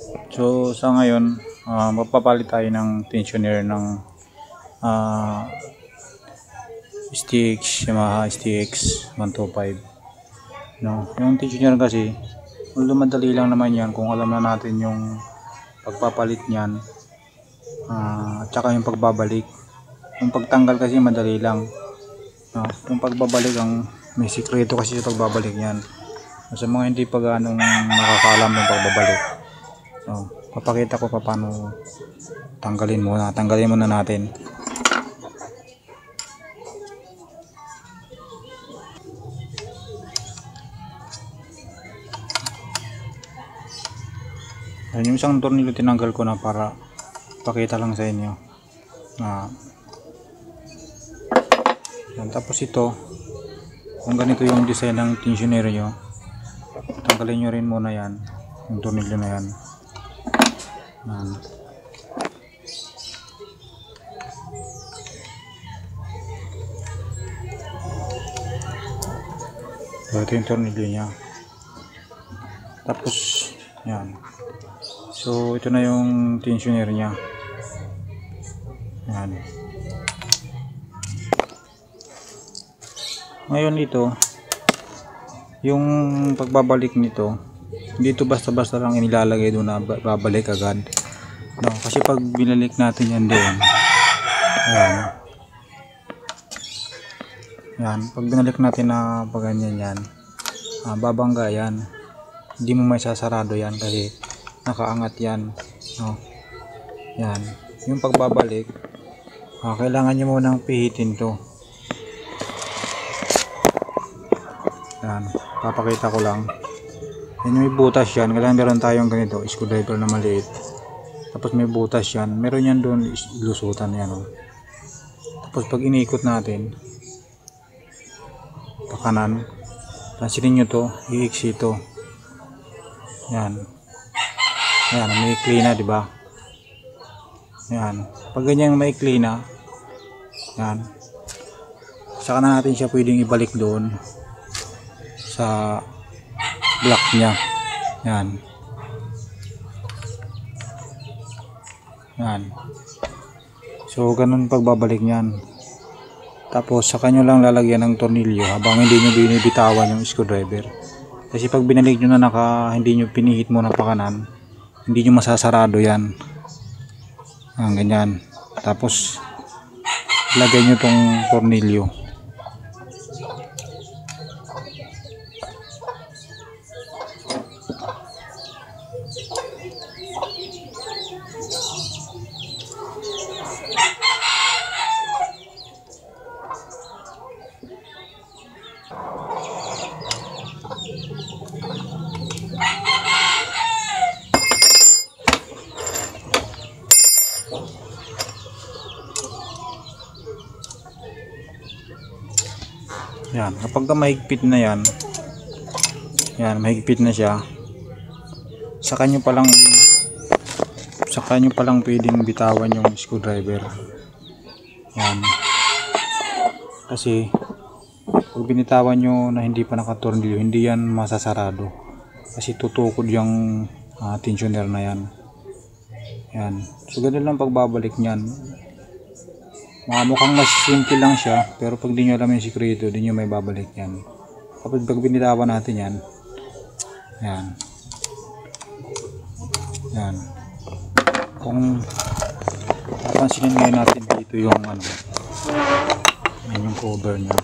So sa ngayon, magpapalit tayo ng tensioner ng STX, Yamaha STX 125. No, yung tensioner kasi, madali lang naman yan kung alam na natin yung pagpapalit niyan, at saka yung pagbabalik. Yung pagtanggal kasi madali lang. No, yung pagbabalik ang may sikreto kasi sa pagbabalik niyan. Sa mga hindi pa ganong nakakaalam ng pagbabalik, no, papakita ko paano tanggalin muna natin. Yan, yung isang tornilyo tinanggal ko na para pakita lang sa inyo. Yan, tapos ito, kung ganito yung design ng tensioner nyo, tanggalin nyo rin muna yan, yung tornilyo na yan. Yan. So, ito yung tornilyo nya. Tapos yan. So ito na yung tensioner nya. Yan. Ngayon ito, yung pagbabalik nito, dito basta-basta lang inilalagay doon na babalik agad. No, kasi pag binalik natin yan doon, ayan. Yan, pag binalik natin na pag ganyan yan, babangga yan. Hindi mo may sasarado yan kasi nakaangat yan. No. Yan, yung pagbabalik, kailangan nyo munang pihitin to. Yan, papakita ko lang. Yan, may butas yan. Kailangan meron tayong ganito, screwdriver na maliit. Tapos may butas yan. Meron yan doon, lusutan yan. Oh. Tapos pag inikot natin, pakanan, pansinin nyo to, iiksi to. Yan. Yan, maikli na, diba? Yan. Pag ganyan maikli na, yan. Saka na natin siya pwedeng ibalik doon sa block niya. Yan. Yan. So ganun pagbabalik niyan. Tapos saka nyo lang lalagyan ng tornilyo habang hindi nyo binibitawan yung screwdriver. Kasi pag binalik nyo na hindi nyo pinihit muna pa kanan, hindi nyo masasarado yan. Ganyan. Tapos lagay nyo tong tornilyo. Yan, kapag mahigpit na yan, mahigpit na siya, saka nyo palang pwedeng bitawan yung screwdriver. Yan. Kasi pag binitawan nyo na hindi pa nakatornilyo, hindi yan masasarado. Kasi tutukod yung tensioner na yan. Yan. So ganun lang pagbabalik nyan. Mukhang mas simple lang siya, pero pag di nyo alam yung sikreto, di nyo may babalik yan. Kapag binitawan natin yan, yan. Yan. Kung papansinin ngayon natin dito yung yan yung cover nya.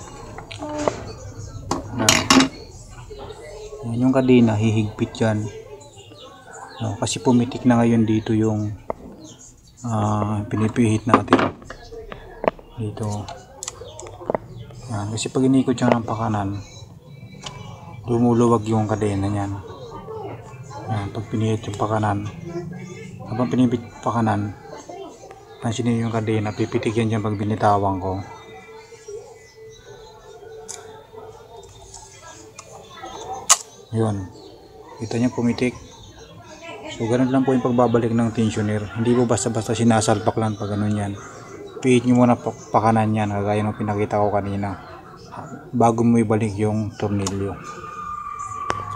Yan. Yan yung kadena, hihigpit yan. No, kasi pumitik na ngayon dito yung pinipihit natin. Dito. Yan. Kasi pag inikot siya ng pakanan, lumuluwag yung kadena niyan. Yan. Pag pinihit yung pakanan, habang pinipit pakanan, pansinin yung kadena, pipitik yan dyan pag binitawan ko. Yun. Kita niyo pumitik. So ganun lang po yung pagbabalik ng tensioner. Hindi po basta-basta sinasalpak lang pag ganun yan. Pihit nyo muna pakanan yan, kagaya ng pinakita ko kanina, bago mo ibalik yung tornilyo.